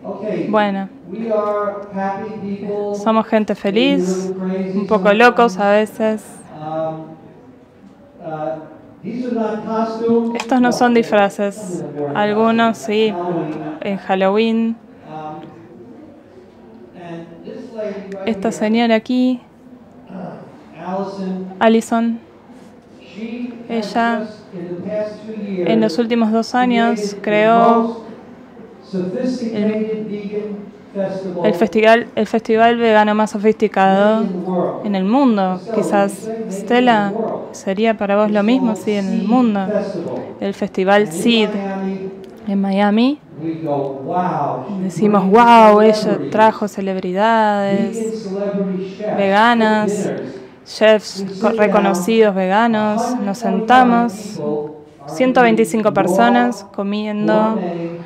Bueno, somos gente feliz, un poco locos a veces. Estos no son disfraces, algunos sí, en Halloween. Esta señora aquí, Allison, ella en los últimos 2 años creó el festival vegano más sofisticado en el mundo. Quizás, Stella, sería para vos lo mismo, sí, en el mundo. El festival Seed en Miami. Decimos, wow, ella trajo celebridades veganas, chefs reconocidos veganos. Nos sentamos, 125 personas comiendo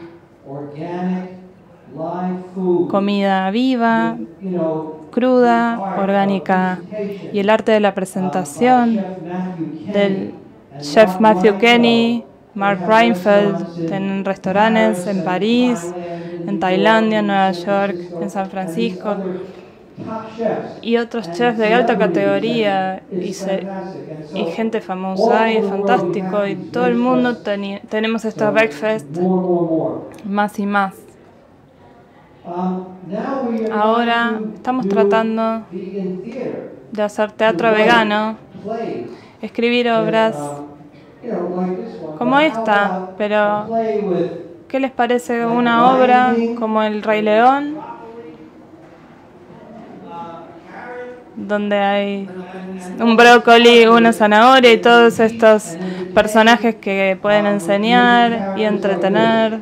comida viva, cruda, orgánica. Y el arte de la presentación del chef Matthew Kenny, Mark Reinfeldt, tienen restaurantes en París, en Tailandia, en Nueva York, en San Francisco, y otros chefs de alta categoría y gente famosa, y es fantástico, y todo el mundo tenemos estos breakfast más y más. Ahora estamos tratando de hacer teatro vegano, escribir obras como esta, pero ¿qué les parece una obra como El Rey León, donde hay un brócoli, una zanahoria y todos estos personajes que pueden enseñar y entretener?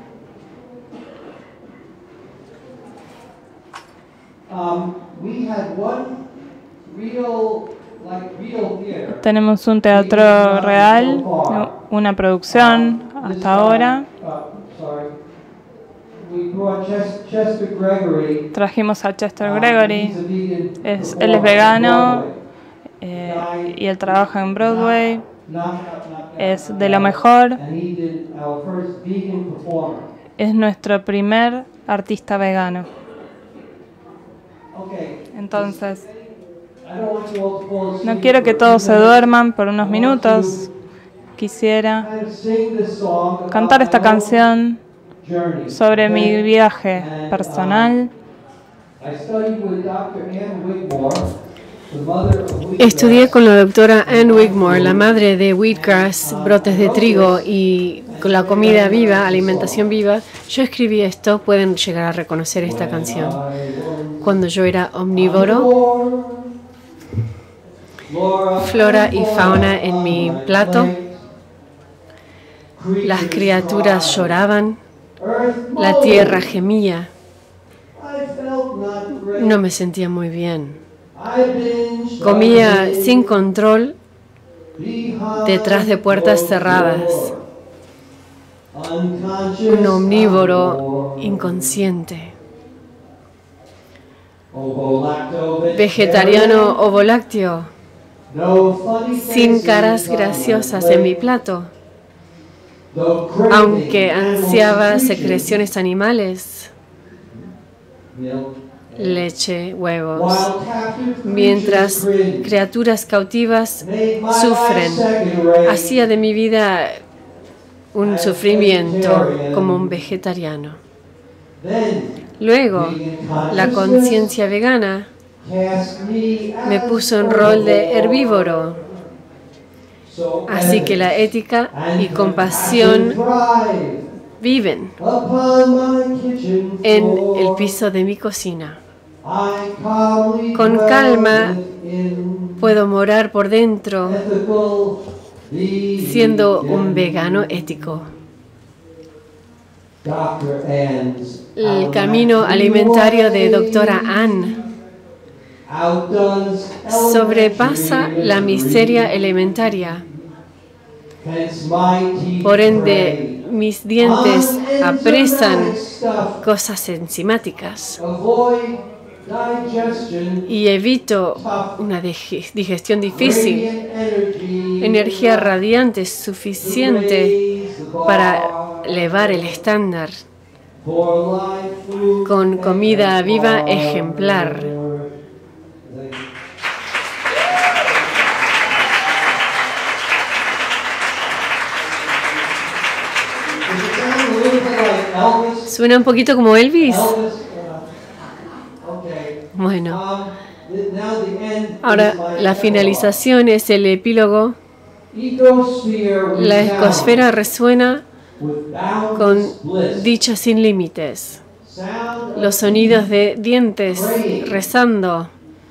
Tenemos un teatro real, una producción hasta ahora. Trajimos a Chester Gregory. Él es vegano y él trabaja en Broadway. Es de lo mejor. Es nuestro primer artista vegano. Entonces, no quiero que todos se duerman por unos minutos. Quisiera cantar esta canción sobre mi viaje personal. Estudié con la doctora Ann Wigmore, la madre de wheatgrass, brotes de trigo, y con la comida viva, alimentación viva. Yo escribí esto, pueden llegar a reconocer esta canción. Cuando yo era omnívoro, flora y fauna en mi plato, las criaturas lloraban, la tierra gemía. No me sentía muy bien. Comía sin control detrás de puertas cerradas. Un omnívoro inconsciente. Vegetariano ovolácteo, sin caras graciosas en mi plato. Aunque ansiaba secreciones animales, leche, huevos, mientras criaturas cautivas sufren, hacía de mi vida un sufrimiento como un vegetariano. Luego, la conciencia vegana me puso en rol de herbívoro, así que la ética y compasión viven en el piso de mi cocina. Con calma puedo morar por dentro siendo un vegano ético. El camino alimentario de Dra. Ann sobrepasa la miseria alimentaria. Por ende, mis dientes apresan cosas enzimáticas y evito una digestión difícil. Energía radiante suficiente para elevar el estándar con comida viva ejemplar. ¿Suena un poquito como Elvis? Bueno, ahora la finalización es el epílogo. La ecosfera resuena con dicha sin límites. Los sonidos de dientes rezando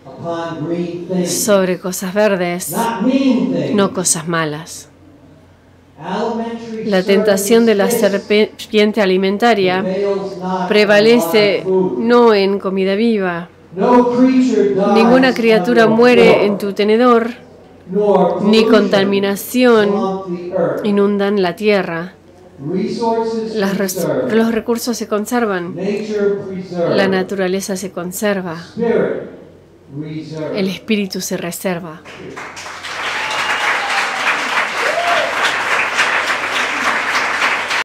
sobre cosas verdes, no cosas malas. La tentación de la serpiente alimentaria prevalece no en comida viva. Ninguna criatura muere en tu tenedor, ni contaminación inundan la tierra. Los recursos se conservan, la naturaleza se conserva, el espíritu se reserva.